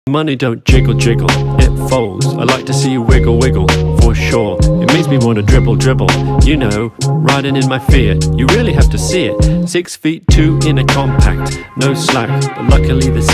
Money don't jiggle jiggle, it folds. I like to see you wiggle wiggle, for sure. It makes me wanna dribble dribble, you know, riding in my Fiat. You really have to see it. 6'2" in a compact, no slack, but luckily the